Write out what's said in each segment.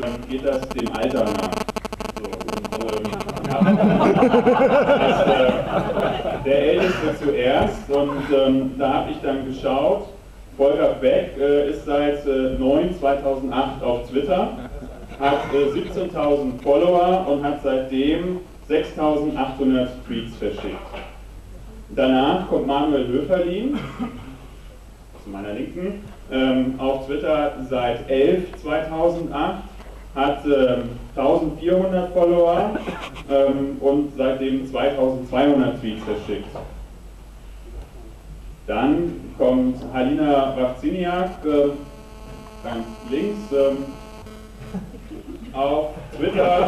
geht das dem Alter nach. So, und, der Älteste zuerst, und da habe ich dann geschaut. Volker Beck ist seit 9/2008 auf Twitter, hat 17.000 Follower und hat seitdem 6.800 Tweets verschickt. Danach kommt Manuel Höferlin, zu meiner Linken, auf Twitter seit 11/2008, hat 1.400 Follower und seitdem 2.200 Tweets verschickt. Dann kommt Halina Wawczyniak, ganz links, auf Twitter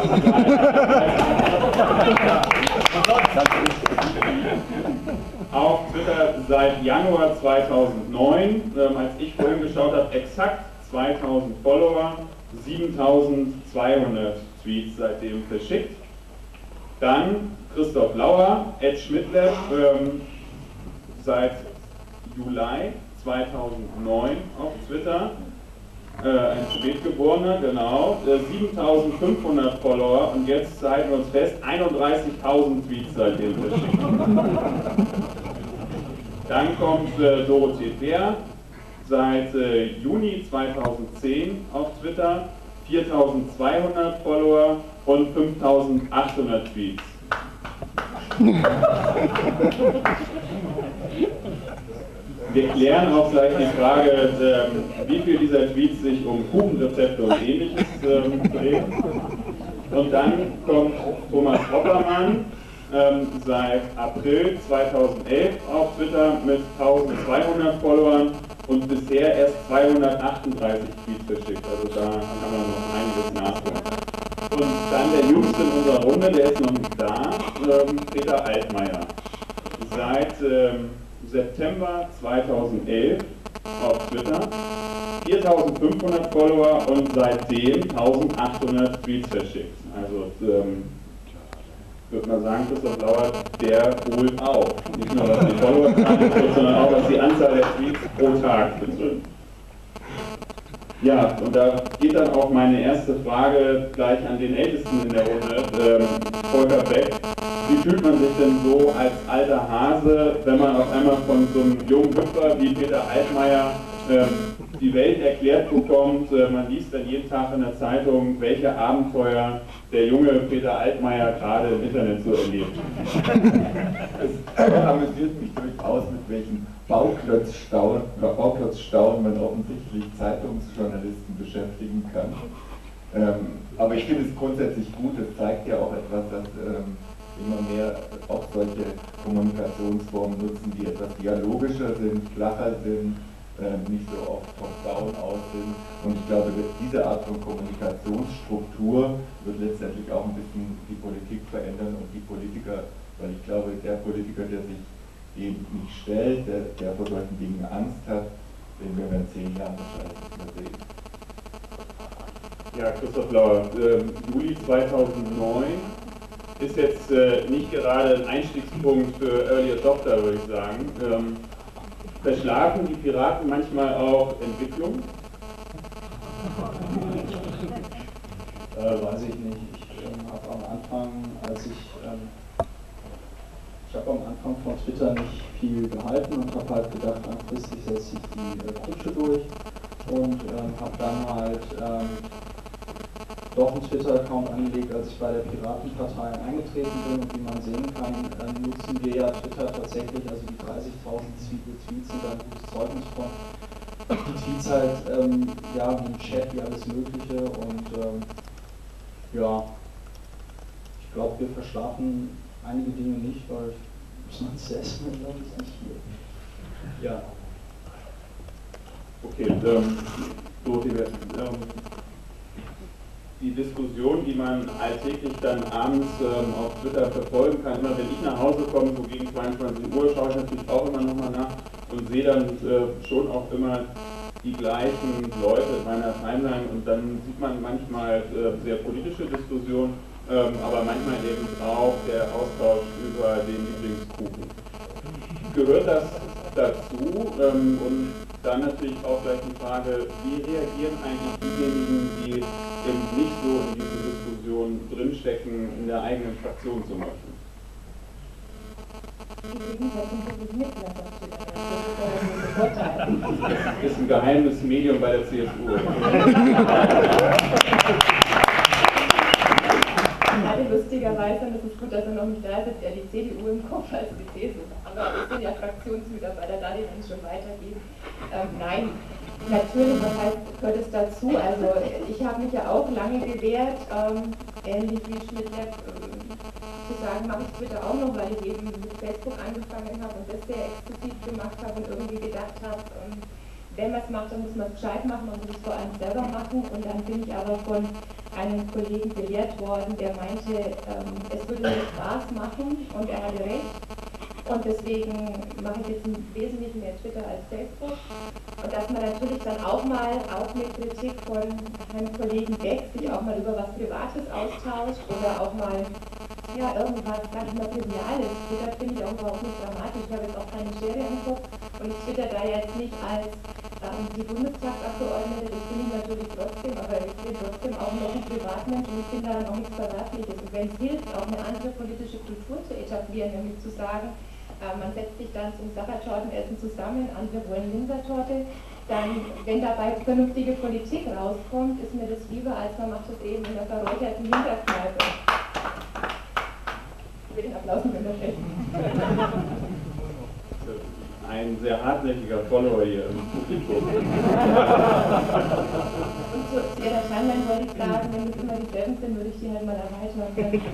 seit Januar 2009, als ich vorhin geschaut habe, exakt 2.000 Follower, 7.200 Tweets seitdem verschickt. Dann Christoph Lauer, @Schmidtlab, seit Juli 2009 auf Twitter, ein Spätgeborener, genau, 7.500 Follower und jetzt halten wir uns fest, 31.000 Tweets seitdem verschickt. Dann kommt Dorothee Bär, seit Juni 2010 auf Twitter, 4.200 Follower und 5.800 Tweets. Wir klären auch gleich die Frage, wie viel dieser Tweets sich um Kuchenrezepte und Ähnliches drehen. Und dann kommt Thomas Oppermann, seit April 2011 auf Twitter mit 1.200 Followern und bisher erst 238 Tweets verschickt. Also da haben wir noch einiges nachholen. Und dann der Jüngste in unserer Runde, der ist noch nicht da, Peter Altmaier. Seit September 2011 auf Twitter, 4.500 Follower und seitdem 1.800 Tweets verschickt. Also würde man sagen, Christoph Lauer, der holt auf. Nicht nur was die Followerzahl betrifft, sondern auch was die Anzahl der Tweets pro Tag betrifft. Ja, und da geht dann auch meine erste Frage gleich an den Ältesten in der Runde, Volker Beck. Wie fühlt man sich denn so als alter Hase, wenn man auf einmal von so einem jungen Hüpfer wie Peter Altmaier die Welt erklärt bekommt? Man liest dann jeden Tag in der Zeitung, welche Abenteuer der junge Peter Altmaier gerade im Internet so erlebt. Es amüsiert mich durchaus, mit welchen Bauklötzstaunen man offensichtlich Zeitungsjournalisten beschäftigen kann. Aber ich finde es grundsätzlich gut, es zeigt ja auch etwas, dass immer mehr auch solche Kommunikationsformen nutzen, die etwas dialogischer sind, flacher sind, nicht so oft top-down aus sind. Und ich glaube, diese Art von Kommunikationsstruktur wird letztendlich auch ein bisschen die Politik verändern und die Politiker, weil ich glaube, der Politiker, der sich dem nicht stellt, der vor solchen Dingen Angst hat, den wir in 10 Jahren wahrscheinlich nicht mehr sehen. Ja, Christoph Lauer, Juli 2009 ist jetzt nicht gerade ein Einstiegspunkt für Early Adopter, würde ich sagen. Verschlafen die Piraten manchmal auch Entwicklung? Weiß ich nicht. Ich habe am Anfang, am Anfang von Twitter nicht viel gehalten und habe halt gedacht, langfristig setze ich die Kutsche durch und habe dann halt doch einen Twitter-Account angelegt, als ich bei der Piratenpartei eingetreten bin, und wie man sehen kann, nutzen wir ja Twitter tatsächlich, also die 30.000 Tweets sind ein gutes Zeugnis von. Die Tweets halt, ja, wie im Chat, wie alles Mögliche, und ja, ich glaube, wir verschlafen einige Dinge nicht, weil man selbst ist nicht hier. Ja. Okay, die Diskussion, die man alltäglich dann abends auf Twitter verfolgen kann, immer wenn ich nach Hause komme, so gegen 22 Uhr, schaue ich natürlich auch immer nochmal nach und sehe dann schon auch immer die gleichen Leute in meiner Timeline, und dann sieht man manchmal sehr politische Diskussionen, aber manchmal eben auch der Austausch über den Lieblingskuchen. Gehört das dazu? Und dann natürlich auch gleich die Frage, wie reagieren eigentlich diejenigen, die eben nicht stecken, in der eigenen Fraktion zum Beispiel? Das ist ein geheimes Medium bei der CSU. Lustigerweise, und es ist gut, dass er noch nicht da ist, hat er die CDU im Kopf als die CSU. Aber es sind ja Fraktionsmitarbeiter da, die dann schon weitergehen. Nein, natürlich, was heißt, gehört es dazu? Also ich habe mich ja auch lange gewehrt, ähnlich wie Schmidt-Lepp, zu sagen, mache ich Twitter auch noch, weil ich eben mit Facebook angefangen habe und das sehr exzessiv gemacht habe und irgendwie gedacht habe, wenn man es macht, dann muss man es gescheit machen, man muss es vor allem selber machen. Und dann bin ich aber von einem Kollegen belehrt worden, der meinte, es würde mir Spaß machen, und er hatte recht. Und deswegen mache ich jetzt wesentlich mehr Twitter als Facebook. Und dass man natürlich dann auch mal, auch mit Kritik von einem Kollegen Beck, sich auch mal über was Privates austauscht oder auch mal, ja, irgendwas ganz Materiales. Twitter finde ich auch überhaupt nicht dramatisch. Ich habe jetzt auch keine Schere im Kopf und ich twitter da jetzt nicht als die Bundestagsabgeordnete, das bin ich natürlich trotzdem, aber ich bin trotzdem auch noch ein Privatmensch und ich finde daran auch nichts Verwerfliches. Und wenn es hilft, auch eine andere politische Kultur zu etablieren, nämlich zu sagen, man setzt sich dann zum Sachertortenessen zusammen, andere wollen Linsertorte, dann, wenn dabei vernünftige Politik rauskommt, ist mir das lieber, als man macht das eben in der verräucherten Hinterkneipe. Ich will den Applaus nicht unterstellen. Ein sehr hartnäckiger Follower hier im Publikum. Und zu Ihrer Timeline wollte ich sagen, wenn es immer dieselben sind, würde ich die halt mal erweitern.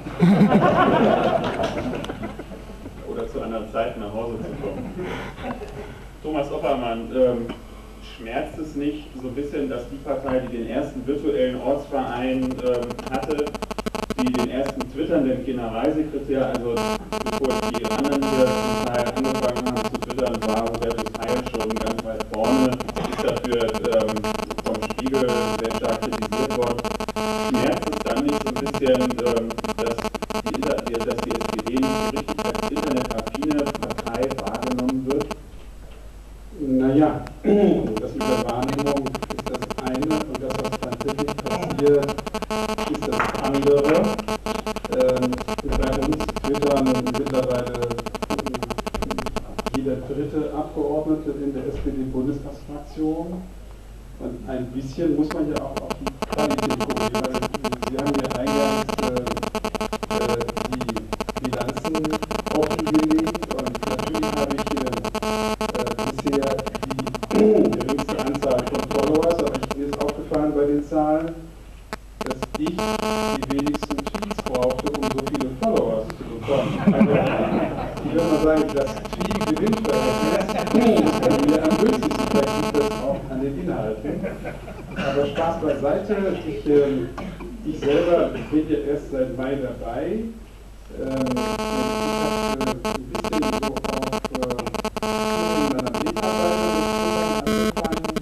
Oder zu einer Zeit nach Hause zu kommen. Thomas Oppermann, schmerzt es nicht so ein bisschen, dass die Partei, die den ersten virtuellen Ortsverein hatte, die den ersten twitternden Generalsekretär, also bevor die anderen hier zum Teil angefangen haben zu twittern, war Roberto Teil schon ganz weit vorne, ist dafür vom Spiegel sehr stark kritisiert worden. Schmerzt es dann nicht so ein bisschen, dass die SPD nicht richtig als internetaffine Partei wahrgenommen wird? Naja, das mit der Wahrnehmung ist das eine und das, was dann wirklich passiert, ist das andere. Bei uns twittern mittlerweile jeder dritte Abgeordnete in der SPD-Bundestagsfraktion. Und ein bisschen muss man ja auch auf die Qualität gucken. Sie haben ja eingangs die Bilanzen offengelegt und natürlich habe ich bisher die geringste Anzahl von Followers, aber mir ist aufgefallen bei den Zahlen, dass ich die wenigsten Tweets brauchte, um so viele Followers zu bekommen. Also, ich würde mal sagen, das Tweet-Gewinnverhältnis ist bei mir am günstigsten. Vielleicht liegt das auch an den Inhalten. Aber Spaß beiseite, ich selber bin ja erst seit Mai dabei. Ich habe ein bisschen so auf meiner Mitarbeiter angefangen,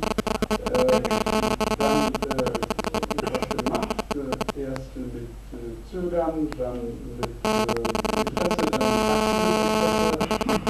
dann was gemacht, erst mit Zögern, dann mit Interesse, dann mit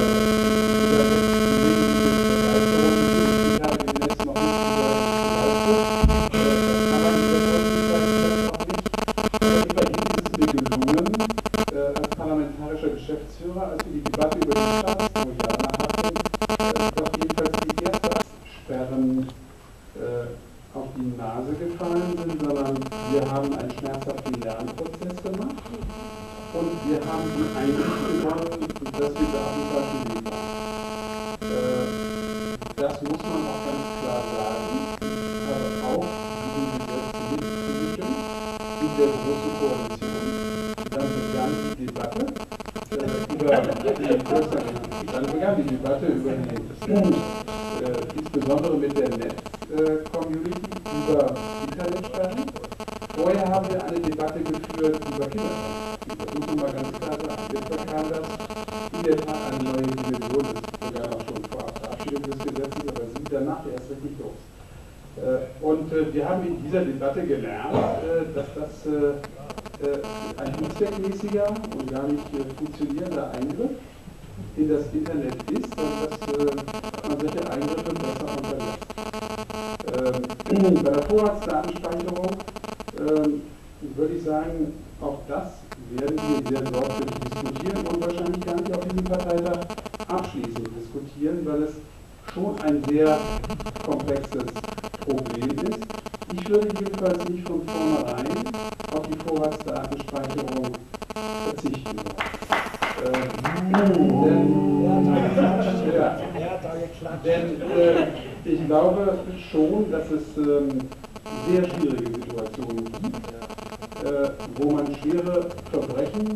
Geschäftsführer, als wir die Debatte über die Staatsprojekte hatten, doch jedenfalls die erste Sperren auf die Nase gefallen sind, sondern wir haben einen schmerzhaften Lernprozess gemacht und wir haben die Einsicht gewonnen, dass wir da auf dem falschen Weg waren. Das muss man auch ganz klar sagen. Ich habe auch diesen Gesetz mitbestimmt in der Großen Koalition. Dann begann die Debatte über die insbesondere mit der Netz-Community, über Internetsperren. Vorher haben wir eine Debatte geführt über Kinderrechte. Das muss man mal ganz klar sagen. Jetzt bekam das in der Tat eine neue Dimension, das ist sogar auch schon vor Verabschiedung des Gesetzes, aber es sieht danach erst richtig los. Und wir haben in dieser Debatte gelernt, dass das ein unzweckmäßiger und gar nicht funktionierender Eingriff in das Internet ist und dass man solche Eingriffe besser unterlässt. Bei der Vorratsdatenspeicherung würde ich sagen, Auch das werden wir sehr sorgfältig diskutieren und wahrscheinlich gar nicht auf diesem Parteitag abschließend diskutieren, weil es schon ein sehr komplexes Problem ist. Ich würde jedenfalls nicht von vornherein auf die Vorratsdatenspeicherung verzichten denn ich glaube schon, dass es sehr schwierige Situationen gibt, wo man schwere Verbrechen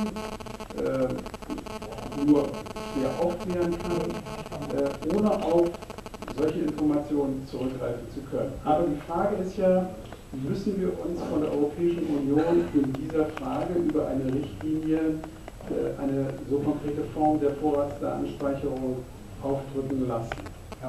nur schwer aufklären kann, ohne auf solche Informationen zurückgreifen zu können. Aber die Frage ist ja, müssen wir uns von der Europäischen Union in dieser Frage über eine Richtlinie, eine so konkrete Form der Vorratsdatenspeicherung aufdrücken lassen?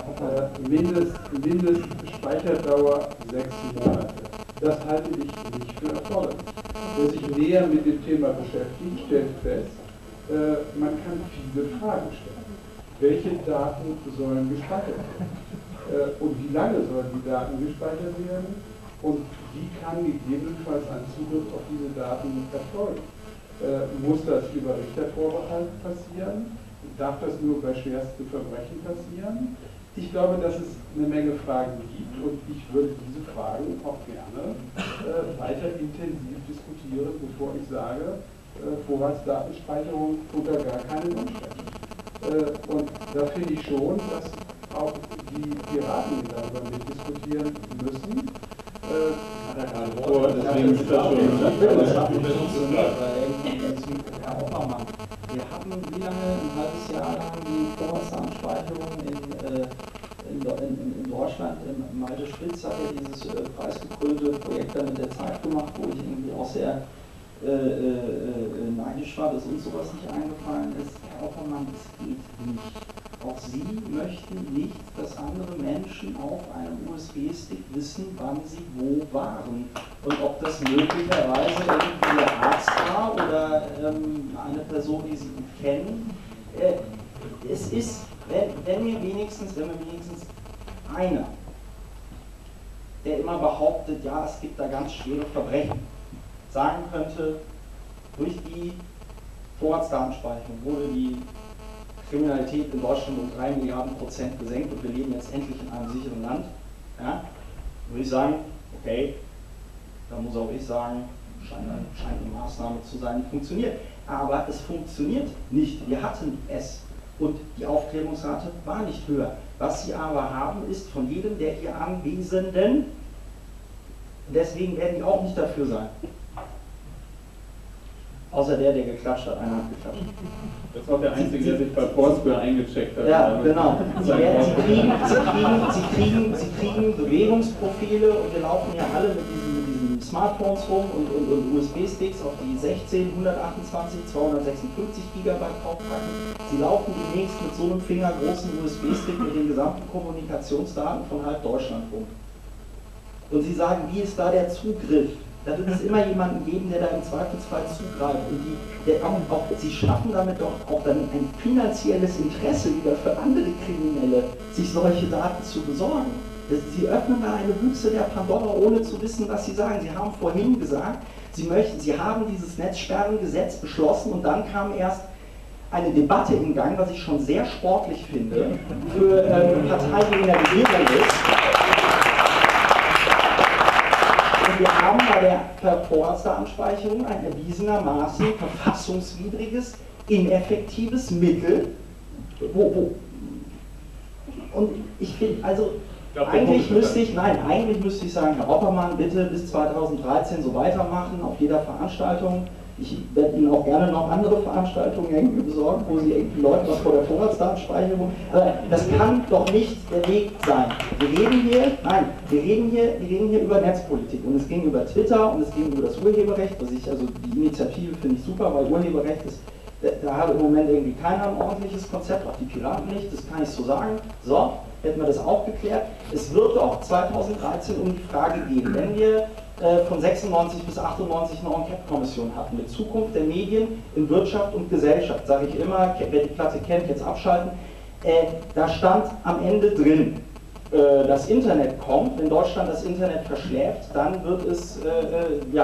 Mindestspeicherdauer 6 Monate. Das halte ich nicht für erforderlich. Wer sich näher mit dem Thema beschäftigt, stellt fest, man kann viele Fragen stellen. Welche Daten sollen gespeichert werden? Und wie lange sollen die Daten gespeichert werden? Und wie kann gegebenenfalls ein Zugriff auf diese Daten erfolgen? Muss das über Richtervorbehalt passieren? Darf das nur bei schwersten Verbrechen passieren? Ich glaube, dass es eine Menge Fragen gibt und ich würde diese Fragen auch gerne weiter intensiv diskutieren, bevor ich sage, Vorratsdatenspeicherung unter gar keinen Umständen. Und da finde ich schon, dass auch die Piraten darüber mitdiskutieren müssen. Deswegen ist das schon. Herr Oppermann, wir haben wie lange, ein halbes Jahr lang die Vorratsdatenspeicherung in Deutschland, Malte Spitz hat ja dieses preisgekrönte Projekt dann mit der Zeit gemacht, wo ich irgendwie auch sehr neidisch war, dass uns sowas nicht eingefallen ist. Herr Oppermann, es geht nicht. Auch Sie möchten nicht, dass andere Menschen auf einem USB-Stick wissen, wann sie wo waren. Und ob das möglicherweise irgendwie der Arzt war oder eine Person, die Sie kennen. Es ist, wenn mir wenigstens einer, der immer behauptet, ja, es gibt da ganz schwere Verbrechen, sagen könnte, durch die Vorratsdatenspeicherung wurde die Kriminalität in Deutschland um 3 Milliarden % gesenkt und wir leben jetzt endlich in einem sicheren Land, ja, würde ich sagen, okay, da muss auch ich sagen, scheint eine Maßnahme zu sein, die funktioniert. Aber es funktioniert nicht. Wir hatten es und die Aufklärungsrate war nicht höher. Was Sie aber haben, ist von jedem der hier Anwesenden, deswegen werden die auch nicht dafür sein. Außer der geklatscht hat, einer hat geklatscht. Das war der Einzige, der sich bei Foursquare eingecheckt hat. Ja, genau. Sie kriegen Bewegungsprofile und wir laufen ja alle mit diesen Smartphones rum und USB-Sticks auf die 16, 128, 256 GB draufpacken. Sie laufen demnächst mit so einem fingergroßen USB-Stick mit den gesamten Kommunikationsdaten von halb Deutschland rum. Und Sie sagen, wie ist da der Zugriff? Da wird es immer jemanden geben, der da im Zweifelsfall zugreift. Und sie schaffen damit doch auch dann ein finanzielles Interesse wieder für andere Kriminelle, sich solche Daten zu besorgen. Sie öffnen da eine Büchse der Pandora, ohne zu wissen, was Sie sagen. Sie haben vorhin gesagt, Sie haben dieses Netzsperrengesetz beschlossen und dann kam erst eine Debatte in Gang, was ich schon sehr sportlich finde, für eine Partei, die in der Regierung ist. Wir haben bei der Vorratsdatenspeicherung ein erwiesenermaßen verfassungswidriges, ineffektives Mittel, und ich finde, also eigentlich müsste ich sagen, Herr Oppermann, bitte bis 2013 so weitermachen, auf jeder Veranstaltung. Ich werde Ihnen auch gerne noch andere Veranstaltungen irgendwie besorgen, wo Sie irgendwie Leuten was vor der Vorratsdatenspeicherung. Aber das kann doch nicht der Weg sein. Wir reden hier über Netzpolitik und es ging über Twitter und es ging über das Urheberrecht, also die Initiative finde ich super, weil Urheberrecht ist, da hat im Moment irgendwie keiner ein ordentliches Konzept, auch die Piraten nicht, das kann ich so sagen. So, hätten wir das auch geklärt. Es wird auch 2013 um die Frage gehen, wenn wir von 96 bis 98 eine Enquete-Kommission hatten mit Zukunft der Medien in Wirtschaft und Gesellschaft, sage ich immer, wer die Platte kennt, jetzt abschalten, da stand am Ende drin, das Internet kommt, wenn Deutschland das Internet verschläft, dann wird es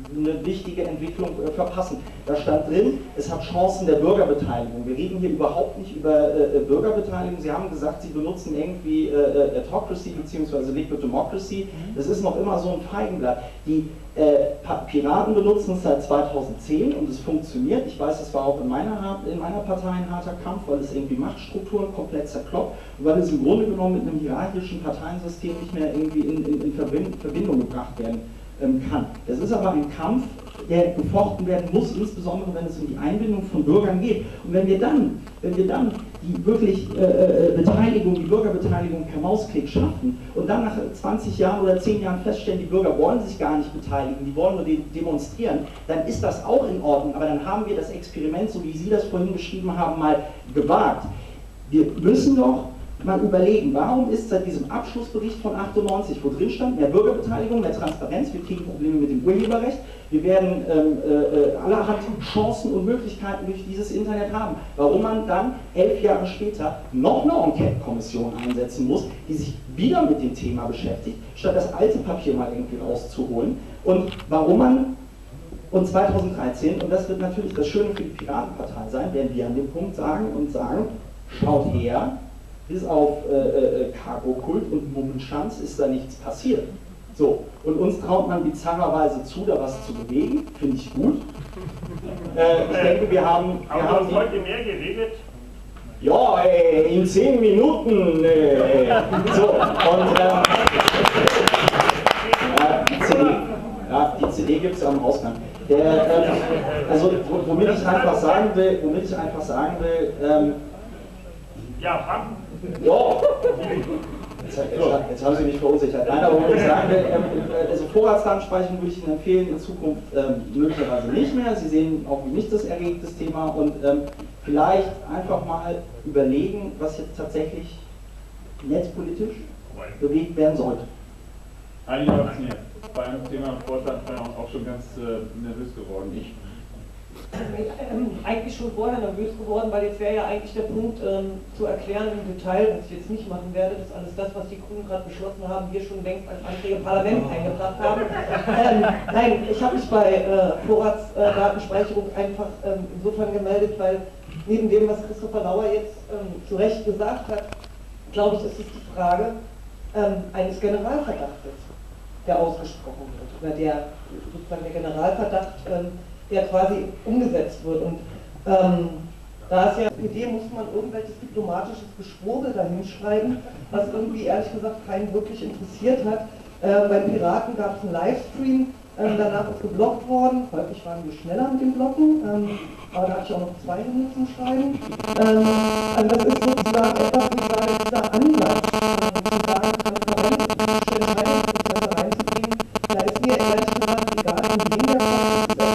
eine wichtige Entwicklung verpassen. Da stand drin, es hat Chancen der Bürgerbeteiligung. Wir reden hier überhaupt nicht über Bürgerbeteiligung. Sie haben gesagt, Sie benutzen irgendwie Autocracy bzw. Liquid Democracy. Das ist noch immer so ein Feigenblatt. Die Piraten benutzen es seit 2010 und es funktioniert. Ich weiß, es war auch in meiner Partei ein harter Kampf, weil es irgendwie Machtstrukturen komplett zerkloppt und weil es im Grunde genommen mit einem hierarchischen Parteiensystem nicht mehr irgendwie in Verbindung gebracht werden kann. Das ist aber ein Kampf, der gefochten werden muss, insbesondere wenn es um die Einbindung von Bürgern geht. Und wenn wir dann die wirklich Beteiligung, die Bürgerbeteiligung per Mausklick schaffen und dann nach 20 Jahren oder 10 Jahren feststellen, die Bürger wollen sich gar nicht beteiligen, die wollen nur demonstrieren, dann ist das auch in Ordnung, aber dann haben wir das Experiment, so wie Sie das vorhin beschrieben haben, mal gewagt. Wir müssen doch mal überlegen, warum ist seit diesem Abschlussbericht von 98, wo drin stand, mehr Bürgerbeteiligung, mehr Transparenz, wir kriegen Probleme mit dem Urheberrecht, wir werden allerhand Chancen und Möglichkeiten durch dieses Internet haben. Warum man dann 11 Jahre später noch eine Enquete-Kommission einsetzen muss, die sich wieder mit dem Thema beschäftigt, statt das alte Papier mal irgendwie rauszuholen. Und warum man, und 2013, und das wird natürlich das Schöne für die Piratenpartei sein, werden wir an dem Punkt sagen, schaut her, bis auf Cargo-Kult und Mummenschanz ist da nichts passiert. So, und uns traut man bizarrerweise zu, da was zu bewegen, finde ich gut. Ich denke, wir haben heute mehr geredet? Ja, in 10 Minuten. So, und die CD gibt es am Ausgang. Also, womit ich einfach sagen will, ja, ja. Jetzt haben Sie mich verunsichert. Nein, aber wo ich sagen will, also Vorratsdatenspeicherung würde ich Ihnen empfehlen, in Zukunft möglicherweise nicht mehr. Sie sehen auch, wie mich das erregt, das Thema, und vielleicht einfach mal überlegen, was jetzt tatsächlich netzpolitisch bewegt werden sollte. Einige sind beim Thema Vorratsdatenspeicherung auch schon ganz nervös geworden. Eigentlich schon vorher nervös geworden, weil jetzt wäre ja eigentlich der Punkt zu erklären im Detail, was ich jetzt nicht machen werde, dass alles das, was die Grünen gerade beschlossen haben, wir schon längst als Anträge im Parlament eingebracht haben. Nein, ich habe mich bei Vorratsdatenspeicherung einfach insofern gemeldet, weil neben dem, was Christopher Lauer jetzt zu Recht gesagt hat, glaube ich, ist es die Frage eines Generalverdachtes, der ausgesprochen wird, oder der sozusagen der Generalverdacht, der quasi umgesetzt wird. Und da ist ja mit dem muss man irgendwelches diplomatisches Geschwurbel dahinschreiben, was irgendwie ehrlich gesagt keinen wirklich interessiert hat. Beim Piraten gab es einen Livestream, danach ist geblockt worden. Häufig waren wir schneller mit dem Blocken, aber da hatte ich auch noch 2 Minuten zum Schreiben. Also das ist sozusagen etwas, wo ich sage, dieser Ansatz, zu sagen, Transparenz und politische Entscheidungsprozesse reinzubringen, da ist mir ehrlich gesagt egal, in wen der Fall ist.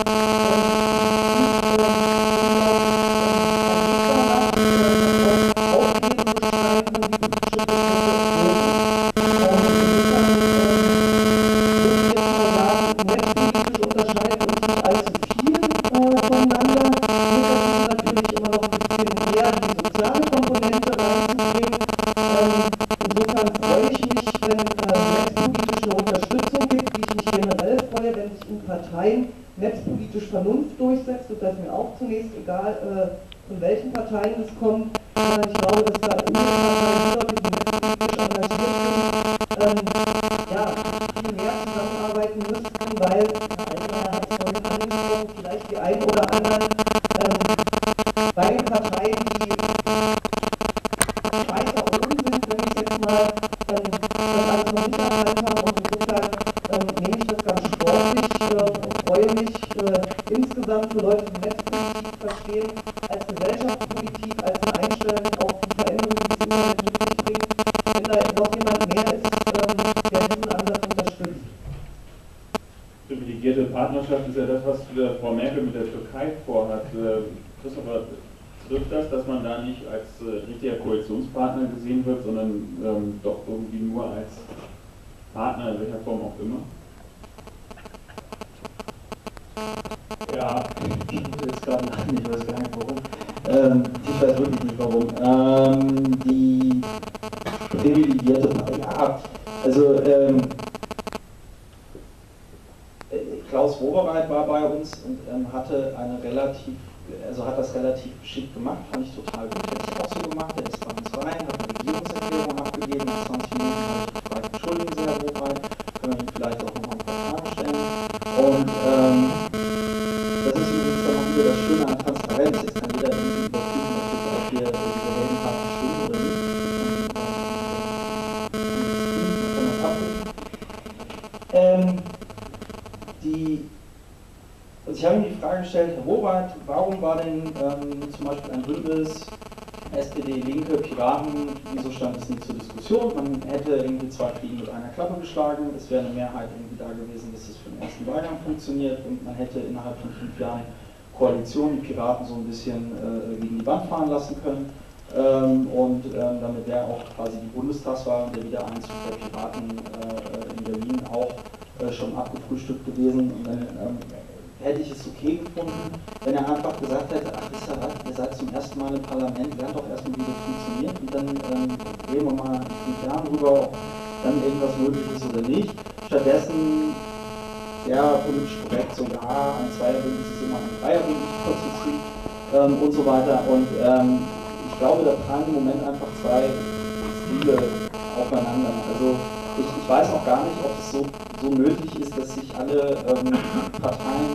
Netzpolitisch Vernunft durchsetzt, und das ist mir auch zunächst egal, von welchen Parteien es kommt. Ich glaube, dass da in den Parteien die netzpolitisch engagiert sind, viel mehr zusammenarbeiten müssten, weil, Herr hat es vorhin angesprochen, vielleicht die einen oder anderen beiden Parteien, die weiter oben sind, wenn ich jetzt mal das alles noch nicht erkannt habe, und insofern nehme ich das ganz sportlich und freue mich insgesamt für Leute, die Netzpolitik verstehen, als Gesellschaftspolitik, als eine Einstellung auf die Veränderungen, die das Internet mit sich bringt. Wenn da noch jemand mehr ist, der diesen Ansatz unterstützt. Privilegierte Partnerschaft ist ja das, was Frau Merkel mit der Türkei vorhat. Christopher, trifft das, dass man da nicht als richtiger Koalitionspartner gesehen wird, sondern doch irgendwie nur als Partner, in welcher Form auch immer? Ja, ich muss jetzt gerade lachen, ich weiß gar nicht warum. Ich weiß wirklich nicht warum. Die privilegierte, ja, also Klaus Wowereit war bei uns und hatte hat das relativ geschickt gemacht, fand ich total gut, hätte ich auch so gemacht. Er ist bei uns rein, hat eine Regierungserklärung abgegeben, nach 20 Minuten habe ich gefragt, entschuldigen Sie, Herr Wowereit, können wir Ihnen vielleicht auch noch ein paar Fragen stellen. Und das ist übrigens dann auch wieder das Schöne an Transparenz. Jetzt kann jeder irgendwie überprüfen, ob jetzt auch hier diese Heldenkarten stimmen oder nicht. Also ich habe mir die Frage gestellt, Herr Wowereit, warum war denn zum Beispiel ein Bündnis SPD, Linke, Piraten, wieso stand es nicht zur Diskussion? Man hätte irgendwie 2 Fliegen mit einer Klappe geschlagen, es wäre eine Mehrheit irgendwie da gewesen, dass es für den ersten Wahlgang funktioniert und man hätte innerhalb von 5 Jahren Koalition die Piraten so ein bisschen gegen die Wand fahren lassen können. Damit wäre auch quasi die Bundestagswahl und der Wiedereinzug der Piraten in Berlin auch schon abgefrühstückt gewesen. Und dann hätte ich es okay gefunden, wenn er einfach gesagt hätte, ach, wisst ihr was, ihr seid zum ersten Mal im Parlament, lernt doch erstmal, wie das funktioniert und dann reden wir mal in 5 Jahren drüber, ob dann irgendwas möglich ist oder nicht. Stattdessen sehr politisch korrekt, so ja, ein Zweierbündnis ist immer ein Dreierbündnis und so weiter. Und ich glaube, da prallen im Moment einfach 2 Stile aufeinander. Also ich weiß auch gar nicht, ob es so nötig ist, dass sich alle Parteien,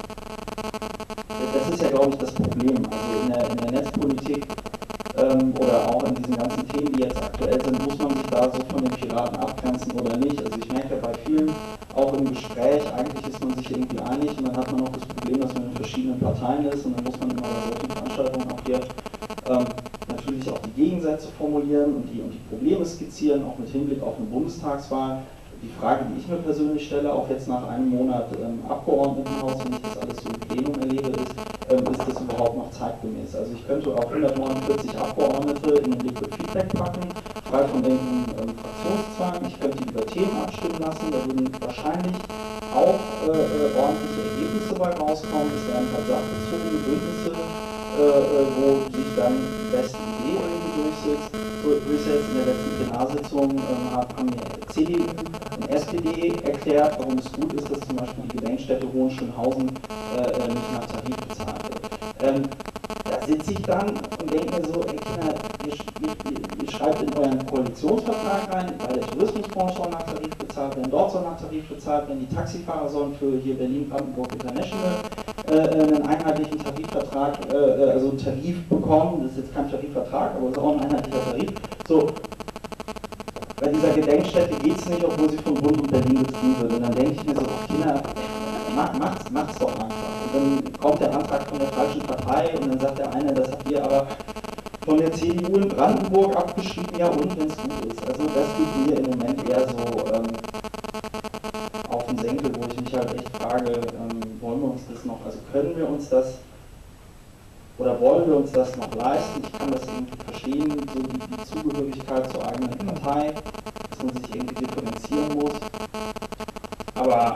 das ist ja glaube ich das Problem, also in der Netzpolitik oder auch in diesen ganzen Themen, die jetzt aktuell sind, muss man sich da so von den Piraten abgrenzen oder nicht. Also ich merke bei vielen, auch im Gespräch, eigentlich ist man sich irgendwie einig und dann hat man auch das Problem, dass man in verschiedenen Parteien ist und dann muss man immer bei solchen Veranstaltungen auch hier natürlich auch die Gegensätze formulieren und die Probleme skizzieren, auch mit Hinblick auf eine Bundestagswahl. Die Frage, die ich mir persönlich stelle, auch jetzt nach einem Monat Abgeordnetenhaus, wenn ich das alles so im Plenum erlebe, ist das überhaupt noch zeitgemäß? Also ich könnte auch 149 Abgeordnete in den Liquid Feedback packen, frei von irgendeinem Fraktionszwang, ich könnte die über Themen abstimmen lassen, da würden wahrscheinlich auch ordentliche Ergebnisse bei rauskommen, es wären halt sachbezogene Bündnisse, wo sich dann die beste Idee irgendwie durchsetzt. In der letzten Plenarsitzung haben mir CDU und SPD erklärt, warum es gut ist, dass zum Beispiel die Gedenkstätte Hohenschönhausen nicht nach Tarif bezahlt wird. Da sitze ich dann und denke mir so, ey Kinder, ihr schreibt in euren Koalitionsvertrag rein, weil der Tourismusfonds soll nach Tarif bezahlt werden, dort soll nach Tarif bezahlt werden, die Taxifahrer sollen für hier Berlin-Brandenburg International einen einheitlichen Tarifvertrag, also einen Tarif bekommen, das ist jetzt kein Tarifvertrag, aber es ist auch ein einheitlicher Tarif. So, bei dieser Gedenkstätte geht es nicht, obwohl sie von Bund und Berlin betrieben wird. Und dann denke ich mir so, Kinder, macht's doch einfach. Und dann kommt der Antrag von der falschen Partei und dann sagt der eine, das habt ihr aber von der CDU in Brandenburg abgeschrieben, ja und wenn es gut ist. Also das geht mir im Moment eher so auf den Senkel, wo ich mich halt echt frage, wollen wir uns das noch, also können wir uns das oder wollen wir uns das noch leisten? Ich kann das irgendwie verstehen, so die Zugehörigkeit zur eigenen Partei, dass man sich irgendwie differenzieren muss. Aber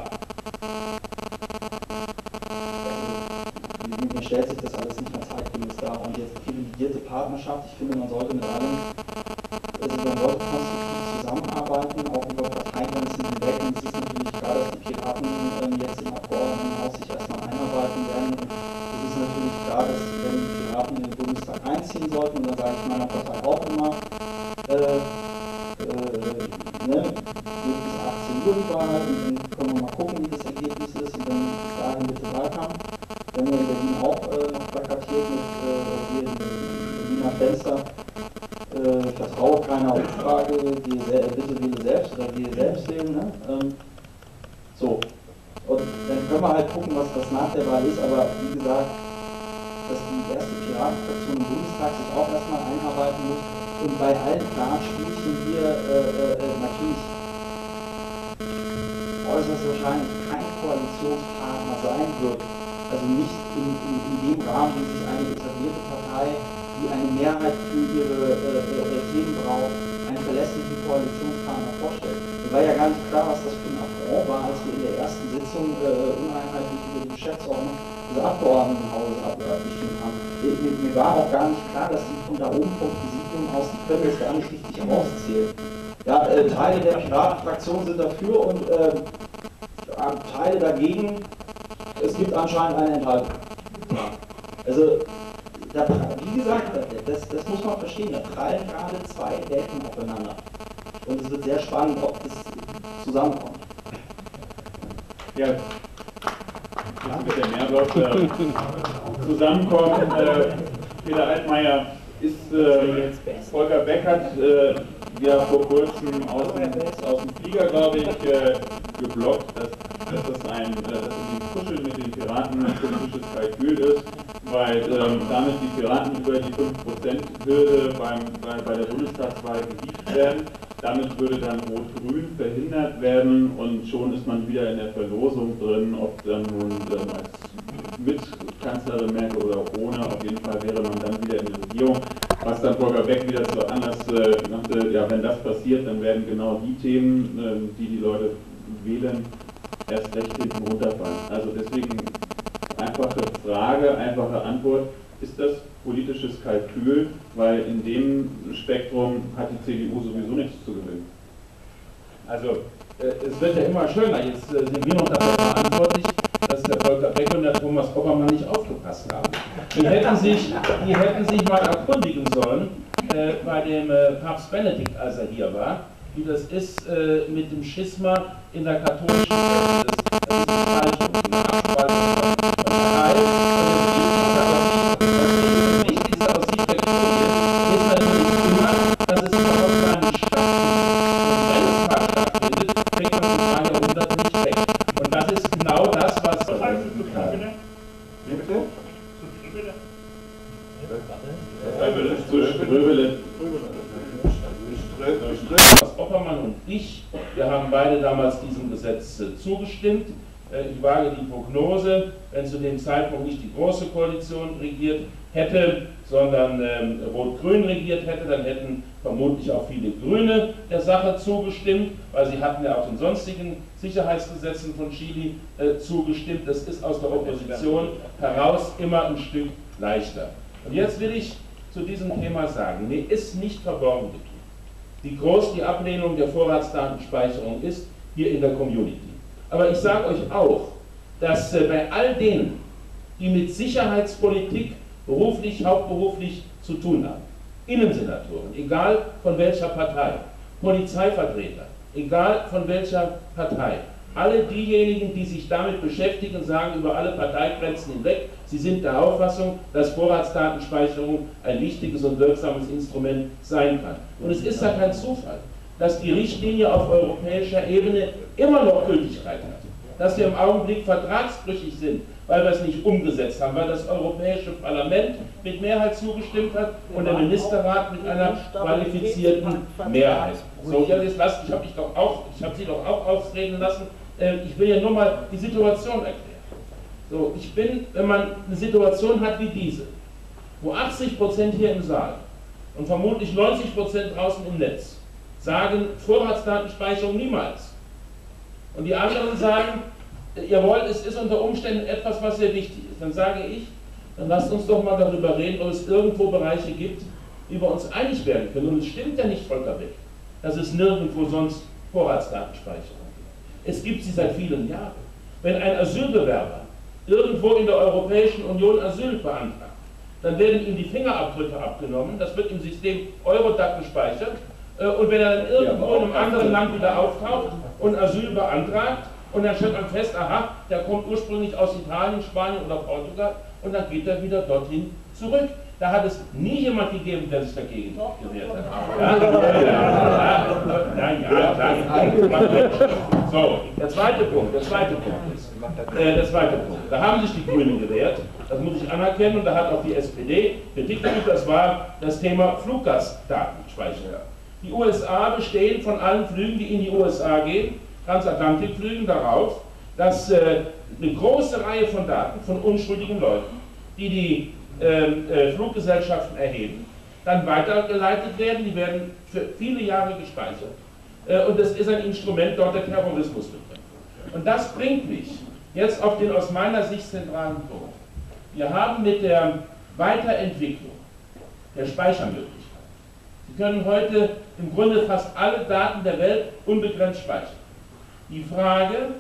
mir stellt sich das alles nicht mehr zeitgemäß dar. Und jetzt privilegierte Partnerschaft, ich finde, man sollte mit allem, also man sollte konstruktiv zusammenarbeiten, auch über Parteigrenzen hinweg. Und es ist natürlich klar, dass die Piraten jetzt im Abgeordnetenhaus sich erstmal einarbeiten werden. Es ist natürlich klar, dass wenn die Piraten in den Bundestag einziehen sollten, und dann sage ich meiner Partei auch immer, bis 18 Uhr die Wahl, und dann können wir mal gucken, wie das Ergebnis ist, und dann bis dahin bitte Wahlkampf. Wenn wir in Berlin auch noch plakatiert mit hier in Berliner Fenster, vertraue keiner Umfrage, bitte wähle selbst oder wähle selbst wählen. Ne? So. Und dann können wir halt gucken, was das nach der Wahl ist, aber wie gesagt, dass die erste Piratenfraktion im Bundestag sich auch erstmal einarbeiten muss und bei allen Planspielchen hier natürlich äußerst wahrscheinlich kein Koalitionspartner sein wird. Also nicht in dem Rahmen, wie sich eine etablierte Partei, die eine Mehrheit für ihre Themen braucht, einen verlässlichen Koalitionspartner vorstellt. Mir war ja gar nicht klar, was das für ein Affront war, als wir in der ersten Sitzung uneinheitlich über die Geschäftsordnung des Abgeordnetenhauses abgestimmt haben. Mir war auch gar nicht klar, dass die von da oben vom Präsidium aus, die können das gar nicht richtig rauszählen. Ja, Teile der Piratenfraktion sind dafür und Teile dagegen, es gibt anscheinend eine Enthaltung. Ja. Also, wie gesagt, das muss man verstehen, da prallen gerade zwei Welten aufeinander. Und es wird sehr spannend, ob das zusammenkommt. Ja, mit der Mehrwert zusammenkommen. Peter Altmaier ist, Volker Beck hat ja vor kurzem aus dem Flieger, glaube ich, geblockt, dass das ein Kuscheln mit den Piraten ein politisches Kalkül ist, weil damit die Piraten über die 5%-Hürde bei der Bundestagswahl gesiegt werden. Damit würde dann Rot-Grün verhindert werden und schon ist man wieder in der Verlosung drin, ob dann nun als mit Kanzlerin Merkel oder ohne, auf jeden Fall wäre man dann wieder in der Regierung. Was dann Volker Beck wieder zu Anlass machte, ja, wenn das passiert, dann werden genau die Themen, die Leute wählen, erst recht hinten runterfallen. Also deswegen einfache Frage, einfache Antwort. Ist das politisches Kalkül, weil in dem Spektrum hat die CDU sowieso nichts zu gewinnen? Also, es wird ja immer schöner. Jetzt sind wir noch dafür verantwortlich, dass der Volker Beck und der Thomas Oppermann nicht aufgepasst haben. Die hätten sich mal erkundigen sollen bei dem Papst Benedikt, als er hier war, wie das ist mit dem Schisma in der katholischen Kirche. Das ist die Spaltung, die Abspaltung von Partei. Oppermann und ich, wir haben beide damals diesem Gesetz zugestimmt. Ich wage die Prognose, wenn zu dem Zeitpunkt nicht die Große Koalition regiert hätte, sondern Rot-Grün regiert hätte, dann hätten vermutlich auch viele Grüne der Sache zugestimmt, weil sie hatten ja auch den sonstigen Sicherheitsgesetzen von Chile zugestimmt. Das ist aus der Opposition heraus immer ein Stück leichter. Und jetzt will ich zu diesem Thema sagen, mir ist nicht verborgen geblieben, wie groß die Ablehnung der Vorratsdatenspeicherung ist hier in der Community. Aber ich sage euch auch, dass bei all denen, die mit Sicherheitspolitik beruflich, hauptberuflich zu tun haben, Innensenatoren, egal von welcher Partei, Polizeivertreter, egal von welcher Partei, alle diejenigen, die sich damit beschäftigen, sagen über alle Parteigrenzen hinweg, sie sind der Auffassung, dass Vorratsdatenspeicherung ein wichtiges und wirksames Instrument sein kann. Und es ist ja kein Zufall, dass die Richtlinie auf europäischer Ebene immer noch Gültigkeit hat, dass wir im Augenblick vertragsbrüchig sind, weil wir es nicht umgesetzt haben, weil das Europäische Parlament mit Mehrheit zugestimmt hat und der Ministerrat mit einer qualifizierten Mehrheit. So, ja, jetzt lasst, ich habe Sie doch auch ausreden lassen. Ich will ja nur mal die Situation erklären. So, wenn man eine Situation hat wie diese, wo 80% hier im Saal und vermutlich 90% draußen im Netz sagen, Vorratsdatenspeicherung niemals. Und die anderen sagen, jawohl, es ist unter Umständen etwas, was sehr wichtig ist. Dann sage ich, dann lasst uns doch mal darüber reden, ob es irgendwo Bereiche gibt, wie wir uns einig werden können. Und es stimmt ja nicht, Volker Beck, dass es nirgendwo sonst Vorratsdatenspeicherung gibt. Es gibt sie seit vielen Jahren. Wenn ein Asylbewerber irgendwo in der Europäischen Union Asyl beantragt, dann werden ihm die Fingerabdrücke abgenommen, das wird im System Eurodac gespeichert, und wenn er dann irgendwo in einem anderen Land wieder auftaucht und Asyl beantragt, und dann stellt man fest, aha, der kommt ursprünglich aus Italien, Spanien oder Portugal, und dann geht er wieder dorthin zurück. Da hat es nie jemand gegeben, der sich dagegen gewehrt hat. So, der zweite Punkt ist, da haben sich die Grünen gewehrt, das muss ich anerkennen, und da hat auch die SPD Kritik geübt, das war das Thema Fluggastdatenspeicherung. Die USA bestehen von allen Flügen, die in die USA gehen, Transatlantikflügen, darauf, dass eine große Reihe von Daten von unschuldigen Leuten, die Fluggesellschaften erheben, dann weitergeleitet werden, die werden für viele Jahre gespeichert. Und das ist ein Instrument dort der Terrorismusbekämpfung. Und das bringt mich jetzt auf den aus meiner Sicht zentralen Punkt. Wir haben mit der Weiterentwicklung der Speichermöglichkeit, Sie können heute im Grunde fast alle Daten der Welt unbegrenzt speichern. Die Frage,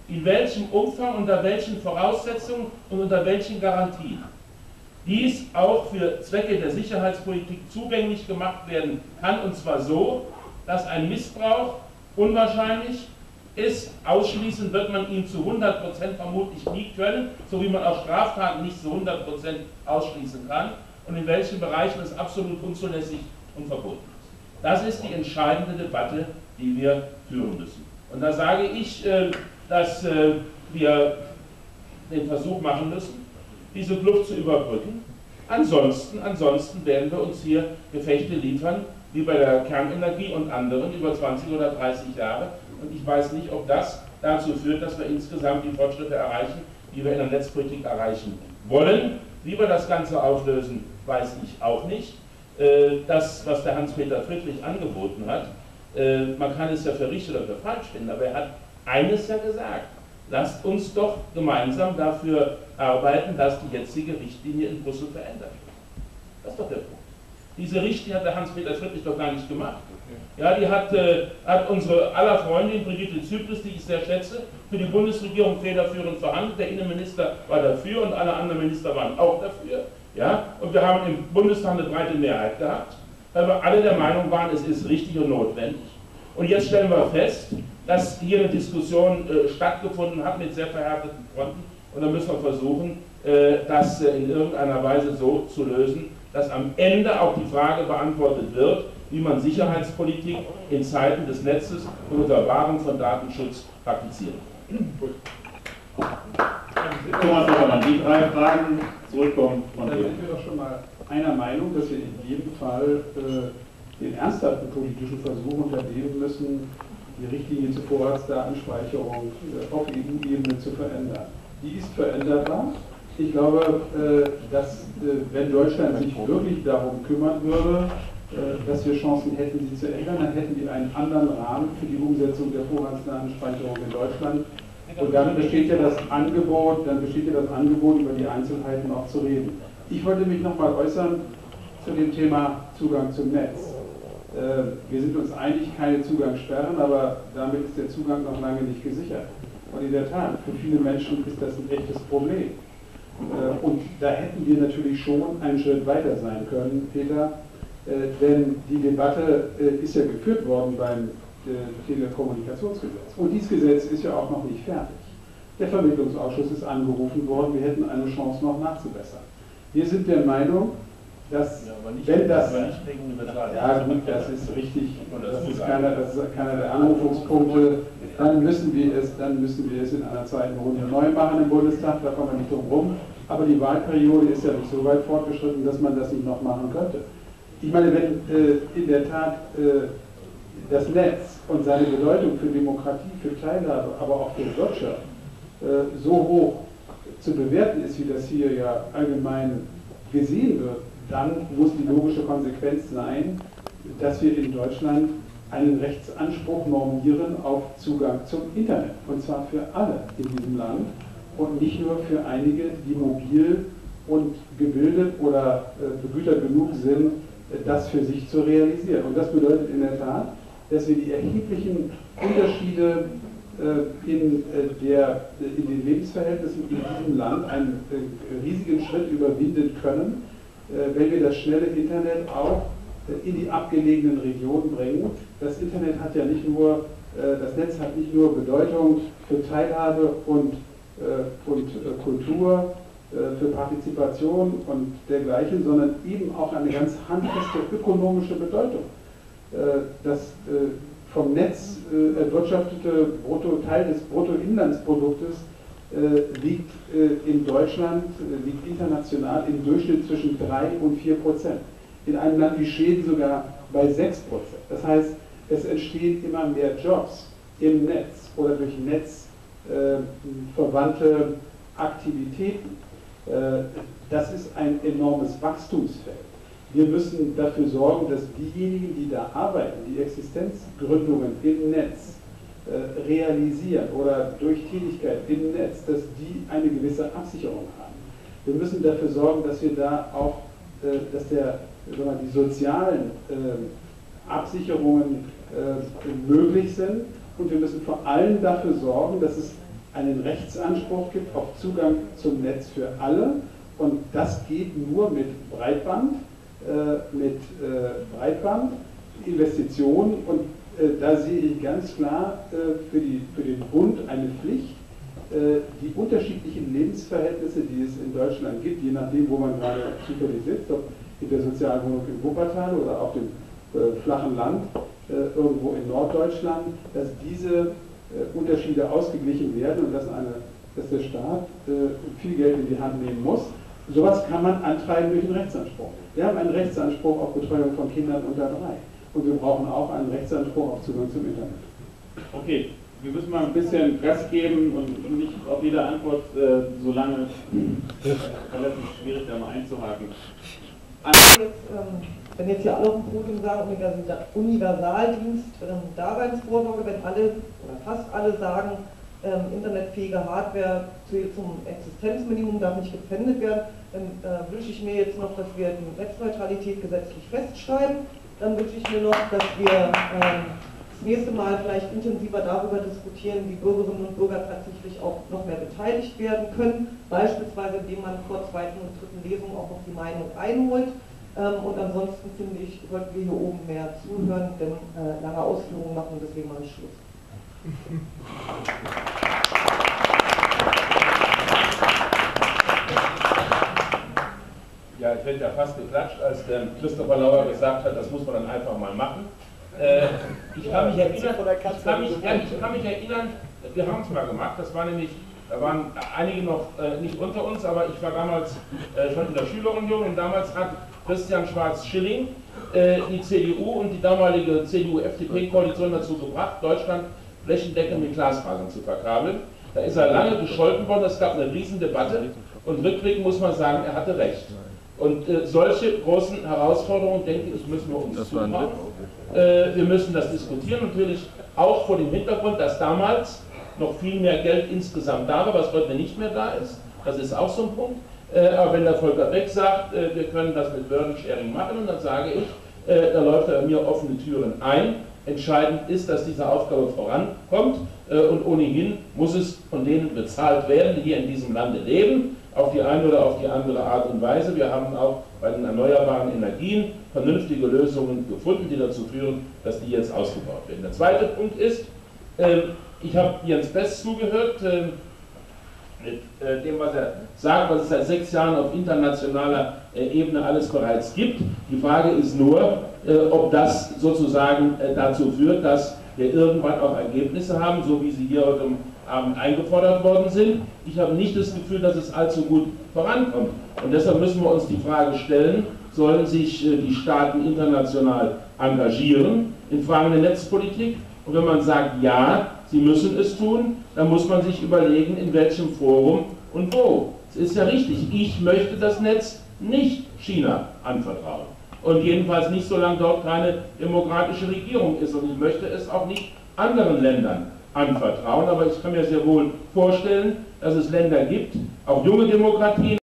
in welchem Umfang, unter welchen Voraussetzungen und unter welchen Garantien dies auch für Zwecke der Sicherheitspolitik zugänglich gemacht werden kann, und zwar so, dass ein Missbrauch unwahrscheinlich ist. Ausschließen wird man ihn zu 100% vermutlich nie können, so wie man auch Straftaten nicht zu 100% ausschließen kann, und in welchen Bereichen es absolut unzulässig und verboten ist. Das ist die entscheidende Debatte, die wir führen müssen. Und da sage ich, dass wir den Versuch machen müssen, diese Kluft zu überbrücken. Ansonsten werden wir uns hier Gefechte liefern, wie bei der Kernenergie und anderen, über 20 oder 30 Jahre. Und ich weiß nicht, ob das dazu führt, dass wir insgesamt die Fortschritte erreichen, die wir in der Netzpolitik erreichen wollen. Wie wir das Ganze auflösen, weiß ich auch nicht. Das, was der Hans-Peter Friedrich angeboten hat, man kann es ja für richtig oder für falsch finden, aber er hat eines ja gesagt: Lasst uns doch gemeinsam dafür arbeiten, dass die jetzige Richtlinie in Brüssel verändert wird. Das ist doch der Punkt. Diese Richtlinie hat der Hans-Peter Friedrich doch gar nicht gemacht. Ja, die hat unsere aller Freundin Brigitte Zypris, die ich sehr schätze, für die Bundesregierung federführend verhandelt. Der Innenminister war dafür und alle anderen Minister waren auch dafür. Ja, und wir haben im Bundestag eine breite Mehrheit gehabt, weil wir alle der Meinung waren, es ist richtig und notwendig. Und jetzt stellen wir fest, dass hier eine Diskussion stattgefunden hat mit sehr verhärteten Fronten, und dann müssen wir versuchen, das in irgendeiner Weise so zu lösen, dass am Ende auch die Frage beantwortet wird, wie man Sicherheitspolitik in Zeiten des Netzes und unter Wahrung von Datenschutz praktiziert. Thomas Oppermann, die 3 Fragen zurückkommen von Da dir. sind wir doch schon mal einer Meinung, dass wir in jedem Fall den ernsthaften politischen Versuch unternehmen müssen, die Richtlinie zur Vorratsdatenspeicherung auf EU-Ebene zu verändern. Die ist veränderbar. Ich glaube, dass wenn Deutschland sich wirklich darum kümmern würde, dass wir Chancen hätten, sie zu ändern, dann hätten wir einen anderen Rahmen für die Umsetzung der Vorratsdatenspeicherung in Deutschland. Und dann besteht ja das Angebot, über die Einzelheiten auch zu reden. Ich wollte mich nochmal äußern zu dem Thema Zugang zum Netz. Wir sind uns einig, keine Zugangssperren, aber damit ist der Zugang noch lange nicht gesichert. Und in der Tat, für viele Menschen ist das ein echtes Problem. Und da hätten wir natürlich schon einen Schritt weiter sein können, Peter, denn die Debatte ist ja geführt worden beim Telekommunikationsgesetz. Und dieses Gesetz ist ja auch noch nicht fertig. Der Vermittlungsausschuss ist angerufen worden, wir hätten eine Chance noch nachzubessern. Wir sind der Meinung, dass, wenn das... Ja gut, das ist richtig, das ist keiner der Anrufungspunkte, dann müssen wir es in einer zweiten Runde neu machen im Bundestag, da kommen wir nicht drum rum. Aber die Wahlperiode ist ja nicht so weit fortgeschritten, dass man das nicht noch machen könnte. Ich meine, wenn in der Tat das Netz und seine Bedeutung für Demokratie, für Teilhabe, aber auch für Wirtschaft so hoch zu bewerten ist, wie das hier ja allgemein gesehen wird, dann muss die logische Konsequenz sein, dass wir in Deutschland einen Rechtsanspruch normieren auf Zugang zum Internet. Und zwar für alle in diesem Land und nicht nur für einige, die mobil und gebildet oder begütert genug sind, das für sich zu realisieren. Und das bedeutet in der Tat, dass wir die erheblichen Unterschiede in den Lebensverhältnissen in diesem Land einen riesigen Schritt überwinden können, wenn wir das schnelle Internet auch in die abgelegenen Regionen bringen. Das Internet hat ja nicht nur, das Netz hat nicht nur Bedeutung für Teilhabe und Kultur, für Partizipation und dergleichen, sondern eben auch eine ganz handfeste ökonomische Bedeutung. Das vom Netz erwirtschaftete Teil des Bruttoinlandsproduktes liegt in Deutschland, liegt international im Durchschnitt zwischen 3 und 4%. In einem Land wie Schweden sogar bei 6%. Das heißt, es entstehen immer mehr Jobs im Netz oder durch Netz verwandte Aktivitäten. Das ist ein enormes Wachstumsfeld. Wir müssen dafür sorgen, dass diejenigen, die da arbeiten, die Existenzgründungen im Netz realisieren oder durch Tätigkeit im Netz, dass die eine gewisse Absicherung haben. Wir müssen dafür sorgen, dass wir da auch, dass die sozialen Absicherungen möglich sind, und wir müssen vor allem dafür sorgen, dass es einen Rechtsanspruch gibt auf Zugang zum Netz für alle. Und das geht nur mit Breitband, Investitionen. Und da sehe ich ganz klar für den Bund eine Pflicht, die unterschiedlichen Lebensverhältnisse, die es in Deutschland gibt, je nachdem, wo man gerade zufällig sitzt, ob in der Sozialwohnung im Wuppertal oder auf dem flachen Land irgendwo in Norddeutschland, dass diese Unterschiede ausgeglichen werden und dass der Staat viel Geld in die Hand nehmen muss. Sowas kann man antreiben durch einen Rechtsanspruch. Wir haben einen Rechtsanspruch auf Betreuung von Kindern unter 3. Und wir brauchen auch einen Rechtsanspruch auf Zugang zum Internet. Okay, wir müssen mal ein bisschen Gas geben und nicht auf jede Antwort so lange relativ schwierig da mal einzuhaken. Wenn jetzt hier alle auf dem Podium sagen, Universaldienst, Daseinsvorsorge, wenn alle oder fast alle sagen, internetfähige Hardware zum Existenzminimum darf nicht gepfändet werden, dann wünsche ich mir jetzt noch, dass wir die Netzneutralität gesetzlich festschreiben. Dann wünsche ich mir noch, dass wir das nächste Mal vielleicht intensiver darüber diskutieren, wie Bürgerinnen und Bürger tatsächlich auch noch mehr beteiligt werden können, beispielsweise indem man vor zweiten und dritten Lesung auch noch die Meinung einholt. Und ansonsten finde ich, sollten wir hier oben mehr zuhören, denn lange Ausführungen machen, deswegen mache ich Schluss. Ja, ich hätte ja fast geklatscht, als der Christopher Lauer gesagt hat, das muss man dann einfach mal machen. Ich kann mich erinnern, wir haben es mal gemacht, das war nämlich, da waren einige noch nicht unter uns, aber ich war damals schon in der Schülerunion und damals hat Christian Schwarz-Schilling die CDU und die damalige CDU-FDP-Koalition dazu gebracht, Deutschland flächendeckend mit Glasfasern zu verkabeln. Da ist er lange gescholten worden, es gab eine Riesendebatte und rückblickend muss man sagen, er hatte recht. Und solche großen Herausforderungen, denke ich, müssen wir uns zutrauen. Wir müssen das diskutieren, natürlich auch vor dem Hintergrund, dass damals noch viel mehr Geld insgesamt da war, was heute nicht mehr da ist. Das ist auch so ein Punkt. Aber wenn der Volker Beck sagt, wir können das mit Burden-Sharing machen, und dann sage ich, da läuft er mir offene Türen ein. Entscheidend ist, dass diese Aufgabe vorankommt und ohnehin muss es von denen bezahlt werden, die hier in diesem Lande leben, auf die eine oder auf die andere Art und Weise. Wir haben auch bei den erneuerbaren Energien vernünftige Lösungen gefunden, die dazu führen, dass die jetzt ausgebaut werden. Der zweite Punkt ist, ich habe Jens Best zugehört, mit dem, was er sagt, was es seit 6 Jahren auf internationaler Ebene alles bereits gibt. Die Frage ist nur, ob das sozusagen dazu führt, dass wir irgendwann auch Ergebnisse haben, so wie sie hier heute Abend eingefordert worden sind. Ich habe nicht das Gefühl, dass es allzu gut vorankommt. Und deshalb müssen wir uns die Frage stellen, sollen sich die Staaten international engagieren in Fragen der Netzpolitik? Und wenn man sagt, ja, sie müssen es tun, dann muss man sich überlegen, in welchem Forum und wo. Es ist ja richtig, ich möchte das Netz nicht China anvertrauen. Und jedenfalls nicht, solange dort keine demokratische Regierung ist. Und ich möchte es auch nicht anderen Ländern anvertrauen. Aber ich kann mir sehr wohl vorstellen, dass es Länder gibt, auch junge Demokratien,